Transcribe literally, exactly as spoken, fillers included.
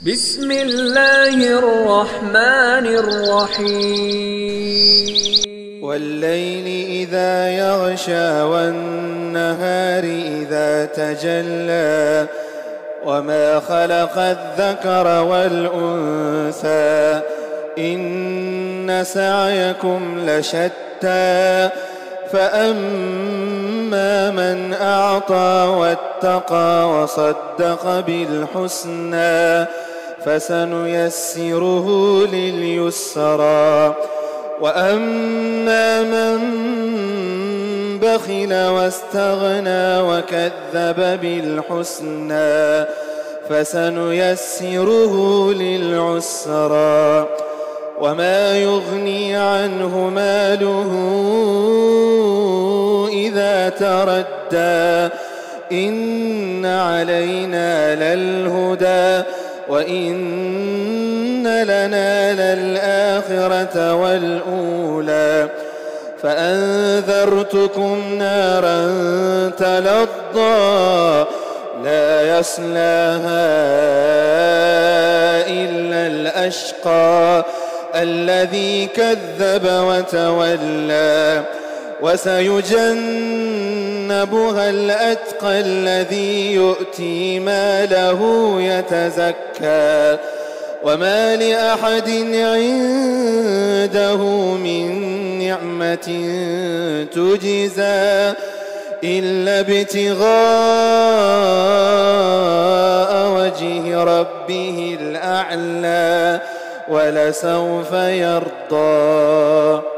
بسم الله الرحمن الرحيم والليل إذا يغشى والنهار إذا تجلى وما خلق الذكر والأنثى إن سعيكم لشتى فأما من أعطى واتقى وصدق بالحسنى فسنيسره لليسرى وأما من بخل واستغنى وكذب بالحسنى فسنيسره للعسرى وما يغني عنه ماله إذا تردى إن علينا للهدى وإن لنا للآخرة والأولى فأنذرتكم نارا تلظى لا يصلاها إلا الأشقى الذي كذب وتولى وسيجنبها الأتقى الذي يؤتي ماله يتزكى وما لأحد عنده من نعمة تجزى إلا ابتغاء وجه ربه الأعلى ولسوف يرضى.